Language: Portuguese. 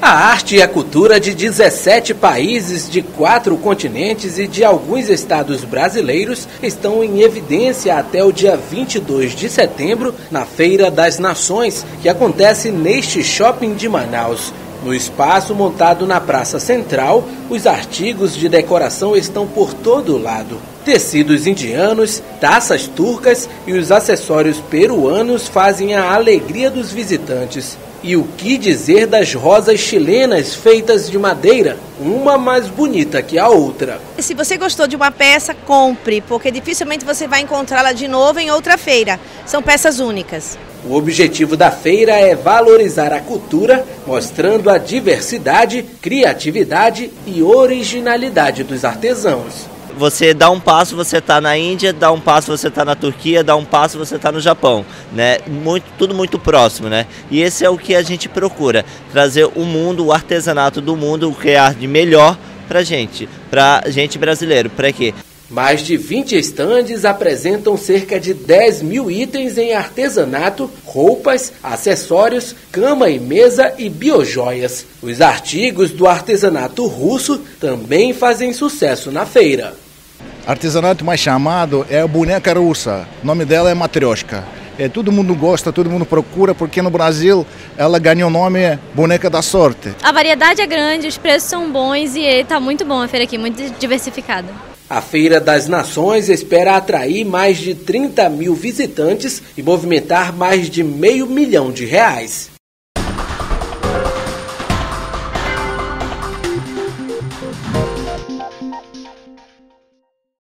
A arte e a cultura de 17 países de 4 continentes e de alguns estados brasileiros estão em evidência até o dia 22 de setembro na Feira das Nações, que acontece neste shopping de Manaus. No espaço montado na Praça Central, os artigos de decoração estão por todo lado. Tecidos indianos, taças turcas e os acessórios peruanos fazem a alegria dos visitantes. E o que dizer das rosas chilenas feitas de madeira, uma mais bonita que a outra. Se você gostou de uma peça, compre, porque dificilmente você vai encontrá-la de novo em outra feira. São peças únicas. O objetivo da feira é valorizar a cultura, mostrando a diversidade, criatividade e originalidade dos artesãos. Você dá um passo, você está na Índia, dá um passo, você está na Turquia, dá um passo, você está no Japão, né? Tudo muito próximo, né? E esse é o que a gente procura, trazer o mundo, o artesanato do mundo, o que é de melhor pra gente brasileiro. Para quê? Mais de 20 estandes apresentam cerca de 10 mil itens em artesanato, roupas, acessórios, cama e mesa e biojoias. Os artigos do artesanato russo também fazem sucesso na feira. Artesanato mais chamado é a boneca russa, o nome dela é Matryoshka. Todo mundo gosta, todo mundo procura, porque no Brasil ela ganhou o nome Boneca da Sorte. A variedade é grande, os preços são bons e está muito bom a feira aqui, muito diversificada. A Feira das Nações espera atrair mais de 30 mil visitantes e movimentar mais de R$500 mil.